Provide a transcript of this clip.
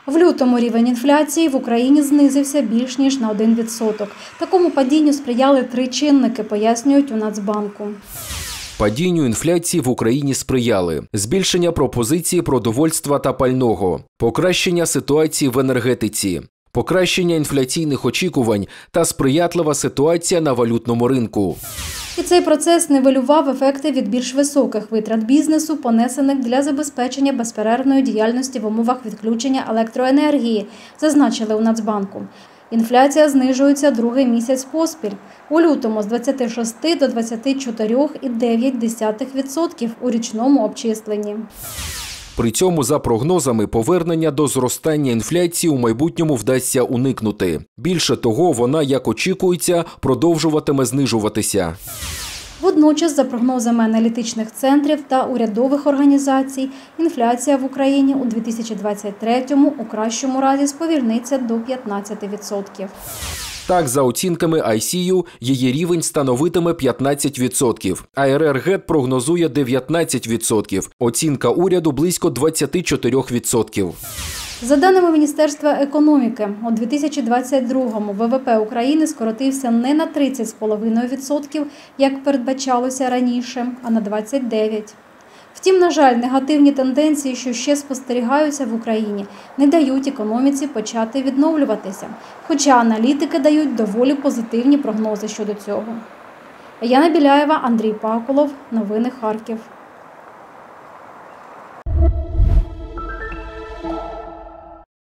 В лютому рівень інфляції в Україні знизився більш ніж на 1%. Такому падінню сприяли три чинники, пояснюють у Нацбанку. Падінню інфляції в Україні сприяли збільшення пропозиції продовольства та пального, покращення ситуації в енергетиці, покращення інфляційних очікувань та сприятлива ситуація на валютному ринку. І цей процес нівелював ефекти від більш високих витрат бізнесу, понесених для забезпечення безперервної діяльності в умовах відключення електроенергії, зазначили у Нацбанку. Інфляція знижується другий місяць поспіль. У лютому з 26 до 24,9% у річному обчисленні. При цьому, за прогнозами, повернення до зростання інфляції у майбутньому вдасться уникнути. Більше того, вона, як очікується, продовжуватиме знижуватися. Водночас, за прогнозами аналітичних центрів та урядових організацій, інфляція в Україні у 2023-му у кращому разі сповільниться до 15%. Так, за оцінками ICU, її рівень становитиме 15%, а РРГ прогнозує 19%, оцінка уряду – близько 24%. За даними Міністерства економіки, у 2022-му ВВП України скоротився не на 30,5%, як передбачалося раніше, а на 29%. Втім, на жаль, негативні тенденції, що ще спостерігаються в Україні, не дають економіці почати відновлюватися. Хоча аналітики дають доволі позитивні прогнози щодо цього. Яна Біляєва, Андрій Пакулов. Новини Харків.